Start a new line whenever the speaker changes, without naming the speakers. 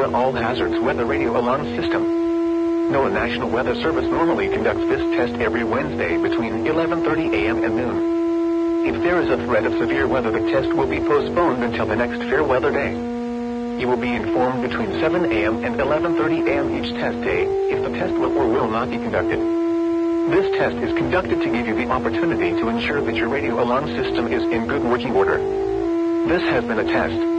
NOAA All Hazards Weather Radio Alarm System. NOAA National Weather Service normally conducts this test every Wednesday between 11:30 a.m. and noon. If there is a threat of severe weather, the test will be postponed until the next fair weather day. You will be informed between 7 a.m. and 11:30 a.m. each test day if the test will or will not be conducted. This test is conducted to give you the opportunity to ensure that your radio alarm system is in good working order. This has been a test.